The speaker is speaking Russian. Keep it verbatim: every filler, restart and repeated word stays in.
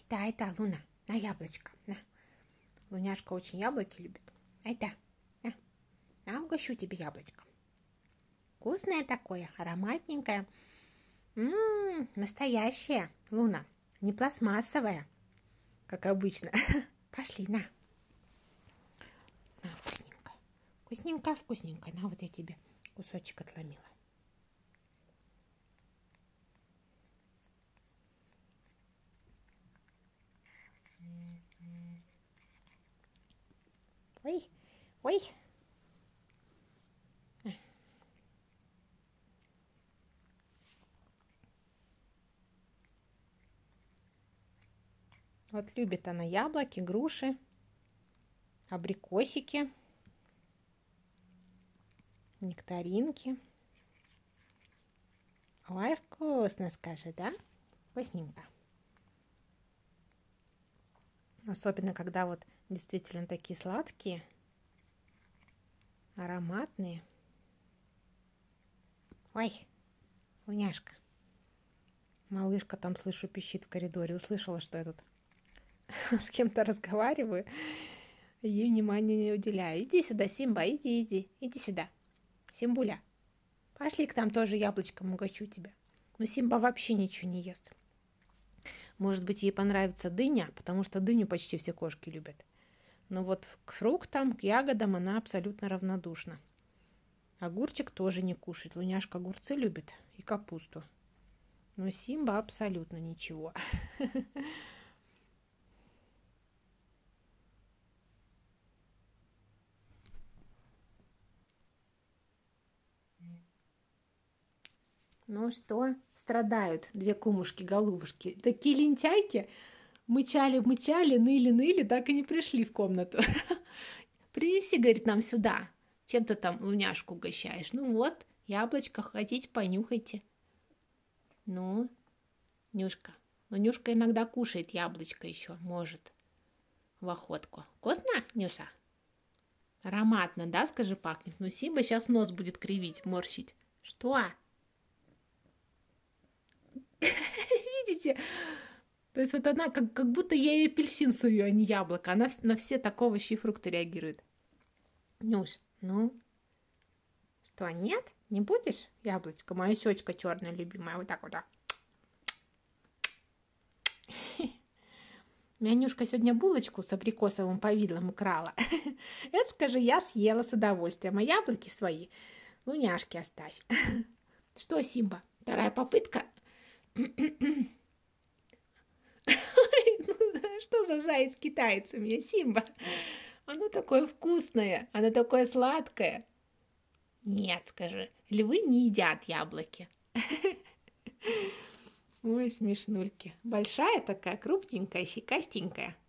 Айта, айта, Луна, на яблочко, на. Луняшка очень яблоки любит. Айта, на, на, угощу тебе яблочко. Вкусное такое, ароматненькое. Ммм, настоящее, Луна, не пластмассовое, как обычно. Пошли, на. На, вкусненько. Вкусненько, вкусненько. На, вот я тебе кусочек отломила. Ой, ой. Вот любит она яблоки, груши, абрикосики, нектаринки. Ой, вкусно, скажи, да? Вкусненько. Особенно, когда вот действительно такие сладкие, ароматные. Ой, Луняшка. Малышка там, слышу, пищит в коридоре. Услышала, что я тут с кем-то разговариваю. Ей внимания не уделяю. Иди сюда, Симба, иди, иди. Иди сюда. Симбуля, пошли к нам тоже яблочком угощу тебя. Но Симба вообще ничего не ест. Может быть, ей понравится дыня, потому что дыню почти все кошки любят. Но вот к фруктам, к ягодам она абсолютно равнодушна. Огурчик тоже не кушает. Луняшка огурцы любит и капусту. Но Симба абсолютно ничего. Ну что, страдают две кумушки-голубушки. Такие лентяйки. Мычали-мычали, ныли-ныли, так и не пришли в комнату. Принеси, говорит, нам сюда. Чем ты там Луняшку угощаешь? Ну вот, яблочко, хотите, понюхайте. Ну, Нюшка. Ну, Нюшка иногда кушает яблочко еще, может, в охотку. Вкусно, Нюша? Ароматно, да, скажи, пахнет? Ну, Симба сейчас нос будет кривить, морщить. Что? Видите? То есть вот она как, как будто я ей апельсин сую, а не яблоко. Она на все так овощи и фрукты реагирует. Нюш, ну? Что, нет? Не будешь яблочко? Моя щечка черная любимая. Вот так вот. Мянюшка сегодня булочку с абрикосовым повидлом украла. Это, скажи, я съела с удовольствием. А яблоки свои Луняшке оставь. Что, Симба, вторая попытка? Что за заяц-китаец у меня, Симба? Оно такое вкусное, оно такое сладкое. Нет, скажи, львы не едят яблоки. Ой, смешнульки. Большая такая, крупненькая, щекастенькая.